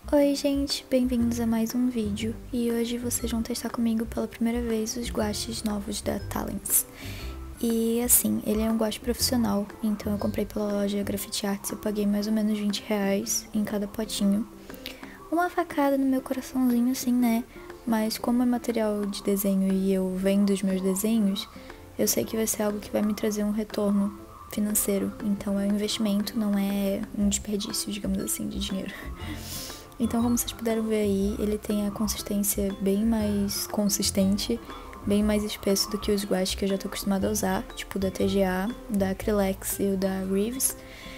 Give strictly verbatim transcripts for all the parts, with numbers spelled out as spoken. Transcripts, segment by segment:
Oi gente, bem-vindos a mais um vídeo e hoje vocês vão testar comigo pela primeira vez os guaches novos da Talens. E assim, ele é um guache profissional, então eu comprei pela loja Graffiti Arts e eu paguei mais ou menos vinte reais em cada potinho. Uma facada no meu coraçãozinho assim, né? Mas como é material de desenho e eu vendo os meus desenhos, eu sei que vai ser algo que vai me trazer um retorno financeiro. Então é um investimento, não é um desperdício, digamos assim, de dinheiro. Então, como vocês puderam ver aí, ele tem a consistência bem mais consistente, bem mais espesso do que os guaches que eu já tô acostumada a usar, tipo da T G A, da Acrylex e o da Reeves.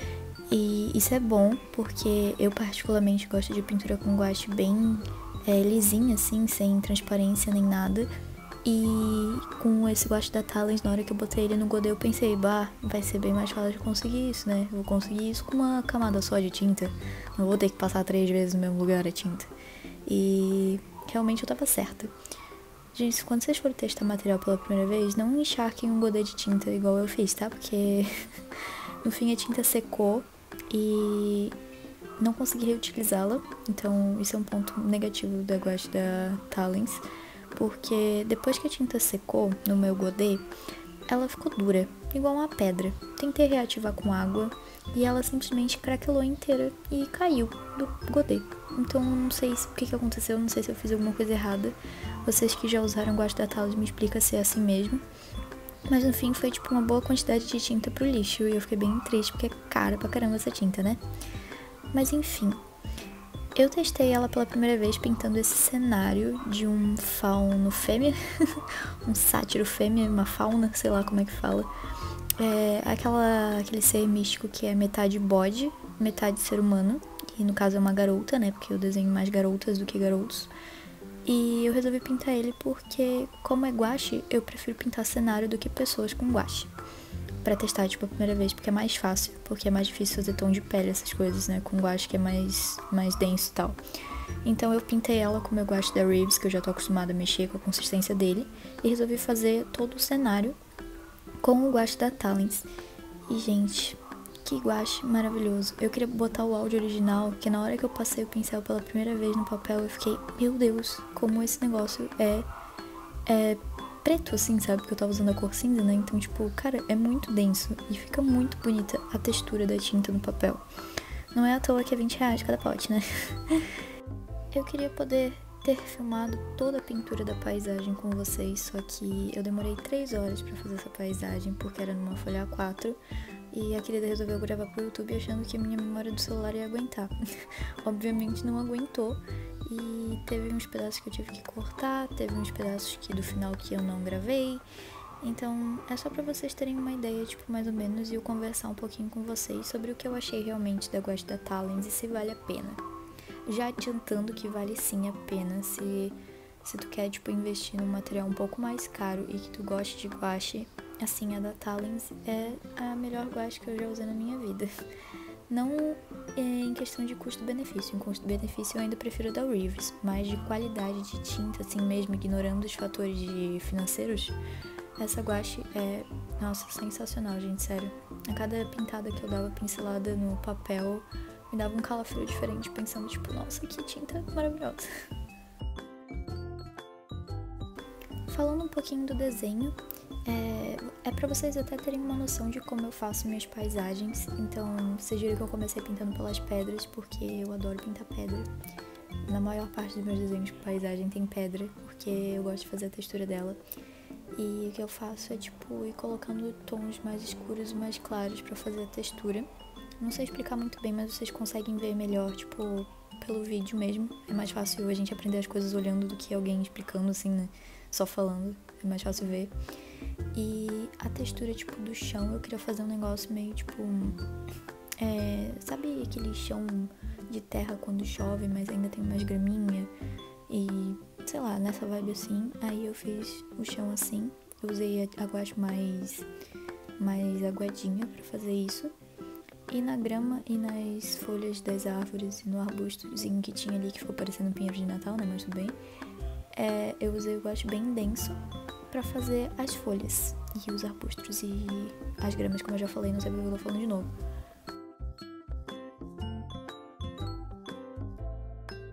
E isso é bom porque eu particularmente gosto de pintura com guache bem é, lisinha, assim, sem transparência nem nada. E com esse guache da Talens, na hora que eu botei ele no godê, eu pensei, bah, vai ser bem mais fácil de conseguir isso, né? Eu vou conseguir isso com uma camada só de tinta. Não vou ter que passar três vezes no mesmo lugar a tinta. E realmente eu tava certa. Gente, quando vocês forem testar material pela primeira vez, não encharquem um godê de tinta igual eu fiz, tá? Porque no fim a tinta secou e não consegui reutilizá-la. Então isso é um ponto negativo da guache da Talens. Porque depois que a tinta secou no meu godê, ela ficou dura, igual uma pedra. Tentei reativar com água e ela simplesmente craquelou inteira e caiu do godê. Então não sei o que, que aconteceu, não sei se eu fiz alguma coisa errada. Vocês que já usaram guache da Talens me explicam se é assim mesmo. Mas no fim foi tipo uma boa quantidade de tinta pro lixo e eu fiquei bem triste porque é cara pra caramba essa tinta, né? Mas enfim. Eu testei ela pela primeira vez pintando esse cenário de um fauno fêmea, um sátiro fêmea, uma fauna, sei lá como é que fala. É aquela, aquele ser místico que é metade bode, metade ser humano, e no caso é uma garota, né, porque eu desenho mais garotas do que garotos. E eu resolvi pintar ele porque, como é guache, eu prefiro pintar cenário do que pessoas com guache. Pra testar, tipo, a primeira vez, porque é mais fácil, porque é mais difícil fazer tom de pele, essas coisas, né, com guache que é mais, mais denso e tal. Então eu pintei ela com o meu guache da Reeves, que eu já tô acostumada a mexer com a consistência dele, e resolvi fazer todo o cenário com o guache da Talens. E, gente, que guache maravilhoso. Eu queria botar o áudio original, que na hora que eu passei o pincel pela primeira vez no papel, eu fiquei, meu Deus, como esse negócio é... é preto, assim, sabe? Porque eu tava usando a cor cinza, né? Então, tipo, cara, é muito denso e fica muito bonita a textura da tinta no papel. Não é à toa que é vinte reais cada pote, né? Eu queria poder ter filmado toda a pintura da paisagem com vocês, só que eu demorei três horas pra fazer essa paisagem, porque era numa folha A quatro, e a querida resolveu gravar pro YouTube achando que a minha memória do celular ia aguentar. Obviamente não aguentou, e teve uns pedaços que eu tive que cortar, teve uns pedaços que do final que eu não gravei. Então é só pra vocês terem uma ideia, tipo, mais ou menos, e eu conversar um pouquinho com vocês sobre o que eu achei realmente da guache da Talens e se vale a pena. Já adiantando que vale sim a pena se, se tu quer, tipo, investir num material um pouco mais caro e que tu goste de guache, assim, a da Talens é a melhor guache que eu já usei na minha vida. Não em questão de custo-benefício, em custo-benefício eu ainda prefiro a da Reeves, mas de qualidade de tinta, assim mesmo, ignorando os fatores de financeiros, essa guache é, nossa, sensacional, gente, sério. A cada pintada que eu dava pincelada no papel, me dava um calafrio diferente, pensando, tipo, nossa, que tinta maravilhosa. Falando um pouquinho do desenho, é, é pra vocês até terem uma noção de como eu faço minhas paisagens. Então, vocês viram que eu comecei pintando pelas pedras, porque eu adoro pintar pedra. Na maior parte dos meus desenhos com paisagem tem pedra, porque eu gosto de fazer a textura dela. E o que eu faço é, tipo, ir colocando tons mais escuros e mais claros pra fazer a textura. Não sei explicar muito bem, mas vocês conseguem ver melhor, tipo, pelo vídeo mesmo. É mais fácil a gente aprender as coisas olhando do que alguém explicando, assim, né? Só falando. É mais fácil ver. E a textura, tipo, do chão, eu queria fazer um negócio meio, tipo... É, sabe aquele chão de terra quando chove, mas ainda tem umas graminha? E, sei lá, nessa vibe assim. Aí eu fiz o chão assim. Eu usei a guache mais, mais aguadinha pra fazer isso. E na grama e nas folhas das árvores e no arbustozinho que tinha ali, que ficou parecendo um pinheiro de Natal, né? Mas tudo bem. É, eu usei o guache bem denso pra fazer as folhas e os arbustos e as gramas, como eu já falei, não sei porque eu tô falando de novo.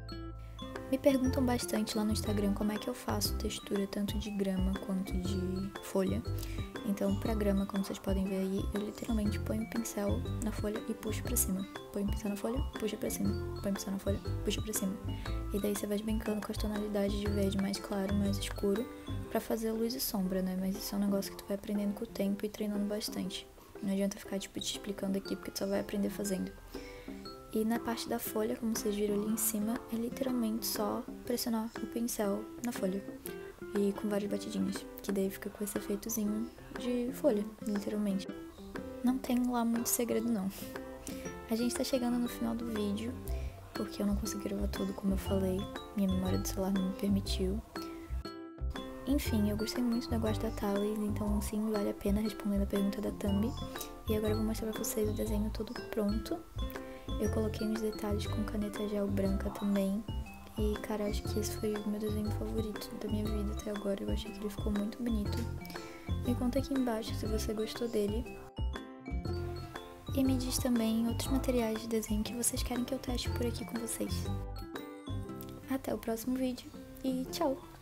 Me perguntam bastante lá no Instagram como é que eu faço textura tanto de grama quanto de folha. Então, pra grama, como vocês podem ver aí, eu literalmente ponho o pincel na folha e puxo pra cima. Põe o pincel na folha, puxa pra cima. Põe o pincel na folha, puxa pra cima. E daí você vai brincando com as tonalidades de verde mais claro, mais escuro, pra fazer luz e sombra, né? Mas isso é um negócio que tu vai aprendendo com o tempo e treinando bastante. Não adianta ficar, tipo, te explicando aqui, porque tu só vai aprender fazendo. E na parte da folha, como vocês viram ali em cima, é literalmente só pressionar o pincel na folha. E com várias batidinhas, que daí fica com esse efeitozinho de folha, literalmente. Não tem lá muito segredo não. A gente tá chegando no final do vídeo, porque eu não consegui gravar tudo como eu falei, minha memória do celular não me permitiu. Enfim, eu gostei muito da guache da Thales, então sim, vale a pena respondendo a pergunta da Thumb. E agora eu vou mostrar pra vocês o desenho todo pronto. Eu coloquei uns detalhes com caneta gel branca também. E, cara, acho que esse foi o meu desenho favorito da minha vida até agora. Eu achei que ele ficou muito bonito. Me conta aqui embaixo se você gostou dele. E me diz também outros materiais de desenho que vocês querem que eu teste por aqui com vocês. Até o próximo vídeo e tchau!